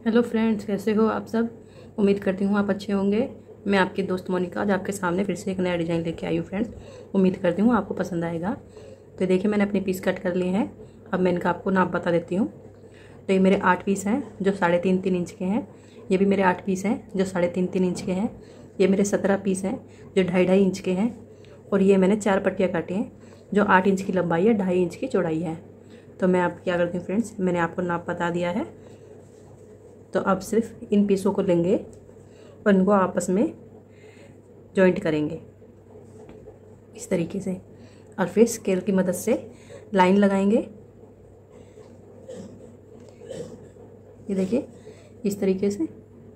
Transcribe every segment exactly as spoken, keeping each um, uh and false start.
Hello friends, कैसे हो आप सब। उम्मीद करती हूँ आप अच्छे होंगे। मैं आपकी दोस्त मोनिका आज आपके सामने फिर से एक नया डिज़ाइन लेके आई हूँ फ्रेंड्स। उम्मीद करती हूँ आपको पसंद आएगा। तो देखिए, मैंने अपने पीस कट कर लिए हैं। अब मैं इनका आपको नाप बता देती हूँ। तो ये मेरे आठ पीस हैं जो साढ़े तीन तीन इंच के हैं। ये भी मेरे आठ पीस हैं जो साढ़े तीन तीन इंच के हैं। ये मेरे सत्रह पीस हैं जो ढाई ढाई इंच के हैं। और ये मैंने चार पट्टियाँ काटी हैं जो आठ इंच की लंबाई है, ढाई इंच की चौड़ाई है। तो मैं आप क्या करती हूँ फ्रेंड्स, मैंने आपको नाप बता दिया है। तो अब सिर्फ इन पीसों को लेंगे और इनको आपस में जॉइंट करेंगे इस तरीके से, और फिर स्केल की मदद से लाइन लगाएंगे। ये देखिए इस तरीके से।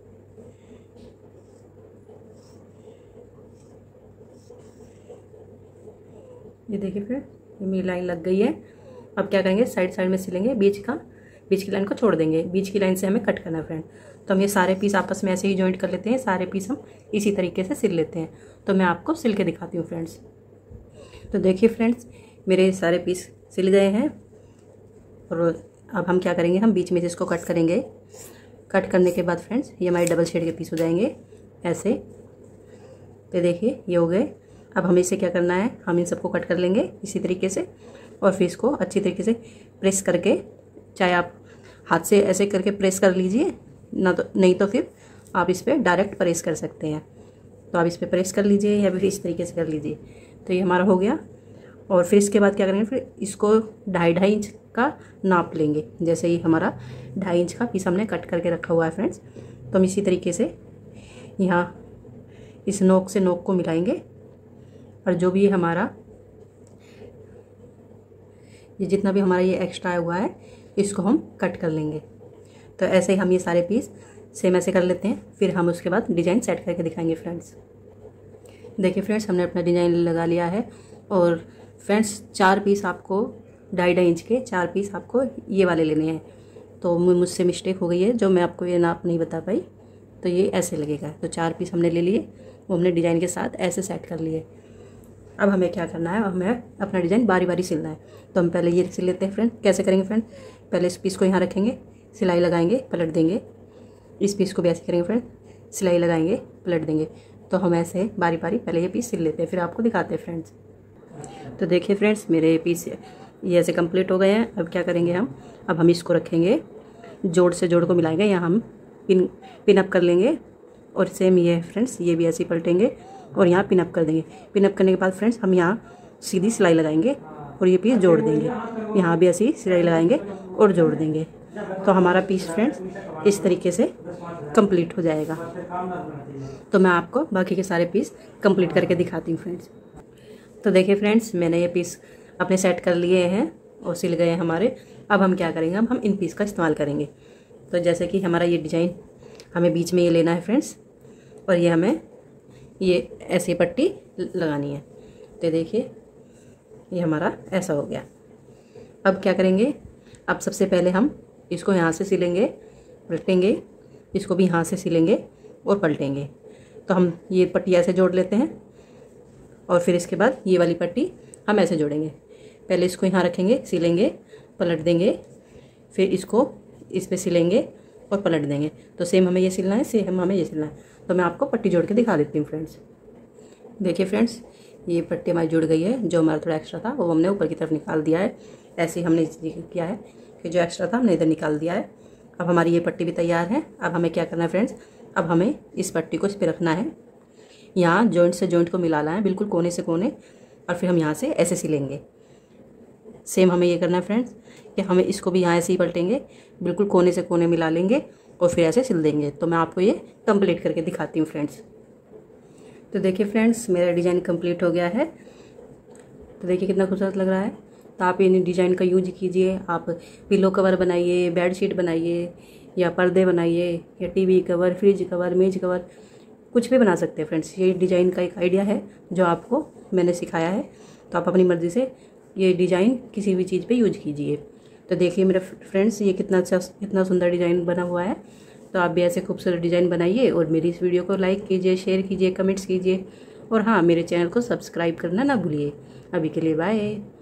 ये देखिए फिर ये मेरी लाइन लग गई है। अब क्या करेंगे, साइड साइड में सिलेंगे, बीच का बीच की लाइन को छोड़ देंगे। बीच की लाइन से हमें कट करना है फ्रेंड। तो हम ये सारे पीस आपस में ऐसे ही जॉइंट कर लेते हैं। सारे पीस हम इसी तरीके से सिल लेते हैं। तो मैं आपको सिल के दिखाती हूँ फ्रेंड्स। तो देखिए फ्रेंड्स, मेरे सारे पीस सिल गए हैं। और अब हम क्या करेंगे, हम बीच में से इसको कट करेंगे। कट करने के बाद फ्रेंड्स ये हमारे डबल शेड के पीस हो जाएंगे ऐसे। तो देखिए ये हो गए। अब हमें इसे क्या करना है, हम इन सबको कट कर लेंगे इसी तरीके से। और फिर इसको अच्छी तरीके से प्रेस करके, चाहे आप हाथ से ऐसे करके प्रेस कर लीजिए ना, तो नहीं तो फिर आप इस पर डायरेक्ट प्रेस कर सकते हैं। तो आप इस पर प्रेस कर लीजिए या फिर इस तरीके से कर लीजिए। तो ये हमारा हो गया। और फिर इसके बाद क्या करेंगे, फिर इसको ढाई ढाई इंच का नाप लेंगे। जैसे ही हमारा ढाई इंच का पीस हमने कट करके रखा हुआ है फ्रेंड्स, तो हम इसी तरीके से यहाँ इस नोक से नोक को मिलाएंगे। और जो भी हमारा ये जितना भी हमारा ये एक्स्ट्रा हुआ है इसको हम कट कर लेंगे। तो ऐसे ही हम ये सारे पीस सेम ऐसे कर लेते हैं। फिर हम उसके बाद डिज़ाइन सेट करके दिखाएंगे फ्रेंड्स। देखिए फ्रेंड्स, हमने अपना डिज़ाइन लगा लिया है। और फ्रेंड्स चार पीस आपको ढाई ढाई इंच के चार पीस आपको ये वाले लेने हैं। तो मुझसे मिस्टेक हो गई है, जो मैं आपको ये नाप नहीं बता पाई। तो ये ऐसे लगेगा। तो चार पीस हमने ले लिए, वो हमने डिज़ाइन के साथ ऐसे सेट कर लिए। अब हमें क्या करना है, हमें अपना डिज़ाइन बारी बारी सिलना है। तो हम पहले ये सिल लेते हैं फ्रेंड। कैसे करेंगे फ्रेंड, पहले इस पीस को यहाँ रखेंगे, सिलाई लगाएंगे, पलट देंगे। इस पीस को भी ऐसे करेंगे फ्रेंड, सिलाई लगाएंगे, पलट देंगे। तो हम ऐसे बारी बारी पहले ये पीस सिल लेते हैं, फिर आपको दिखाते हैं फ्रेंड्स। तो देखिए फ्रेंड्स, मेरे पीस ये ऐसे कंप्लीट हो गए हैं। अब क्या करेंगे हम, अब हम इसको रखेंगे, जोड़ से जोड़ को मिलाएंगे। यहाँ हम पिन पिन अप कर लेंगे। और सेम ये फ्रेंड्स, ये भी ऐसे ही पलटेंगे और यहाँ पिन अप कर देंगे। पिन अप करने के बाद फ्रेंड्स हम यहाँ सीधी सिलाई लगाएंगे और ये पीस जोड़ देंगे। यहाँ भी ऐसी सिलाई लगाएंगे और जोड़ देंगे। तो हमारा पीस फ्रेंड्स इस तरीके से कंप्लीट हो जाएगा। तो मैं आपको बाकी के सारे पीस कंप्लीट करके दिखाती हूँ फ्रेंड्स। तो देखिए फ्रेंड्स, मैंने ये पीस अपने सेट कर लिए हैं और सिल गए हैं हमारे। अब हम क्या करेंगे, अब हम इन पीस का इस्तेमाल करेंगे। तो जैसे कि हमारा ये डिज़ाइन हमें बीच में ये लेना है फ्रेंड्स, और ये हमें ये ऐसी पट्टी लगानी है। तो देखिए ये हमारा ऐसा हो गया। अब क्या करेंगे, अब सबसे पहले हम इसको यहाँ से सिलेंगे, पलटेंगे, इसको भी यहाँ से सिलेंगे और पलटेंगे। तो हम ये पट्टी ऐसे जोड़ लेते हैं और फिर इसके बाद ये वाली पट्टी हम ऐसे जोड़ेंगे। पहले इसको यहाँ रखेंगे, सिलेंगे, पलट देंगे, फिर इसको इस पर सिलेंगे और पलट देंगे। तो सेम हमें ये सिलना है, सेम हमें ये सिलना है। तो मैं आपको पट्टी जोड़ के दिखा देती हूँ फ्रेंड्स। देखिए फ्रेंड्स, ये पट्टी हमारी जुड़ गई है। जो हमारा थोड़ा एक्स्ट्रा था वो हमने ऊपर की तरफ निकाल दिया है। ऐसे ही हमने किया है कि जो एक्स्ट्रा था हमने इधर निकाल दिया है। अब हमारी ये पट्टी भी तैयार है। अब हमें क्या करना है फ्रेंड्स, अब हमें इस पट्टी को इस पर रखना है, यहाँ जॉइंट से जॉइंट को मिलाना है, बिल्कुल कोने से कोने। और फिर हम यहाँ से ऐसे सिलेंगे। सेम हमें ये करना है फ्रेंड्स कि हमें इसको भी यहाँ ऐसे ही पलटेंगे, बिल्कुल कोने से कोने मिला लेंगे और फिर ऐसे सिल देंगे। तो मैं आपको ये कंप्लीट करके दिखाती हूँ फ्रेंड्स। तो देखिए फ्रेंड्स, मेरा डिज़ाइन कंप्लीट हो गया है। तो देखिए कितना खूबसूरत लग रहा है। तो आप इन डिज़ाइन का यूज कीजिए। आप पिलो कवर बनाइए, बेड शीट बनाइए, या पर्दे बनाइए, या टीवी कवर, फ्रिज कवर, मेज कवर, कुछ भी बना सकते हैं फ्रेंड्स। ये डिज़ाइन का एक आइडिया है जो आपको मैंने सिखाया है। तो आप अपनी मर्ज़ी से ये डिज़ाइन किसी भी चीज़ पे यूज कीजिए। तो देखिए मेरे फ्रेंड्स, ये कितना अच्छा कितना सुंदर डिज़ाइन बना हुआ है। तो आप भी ऐसे खूबसूरत डिज़ाइन बनाइए और मेरी इस वीडियो को लाइक कीजिए, शेयर कीजिए, कमेंट्स कीजिए। और हाँ, मेरे चैनल को सब्सक्राइब करना ना भूलिए। अभी के लिए बाय।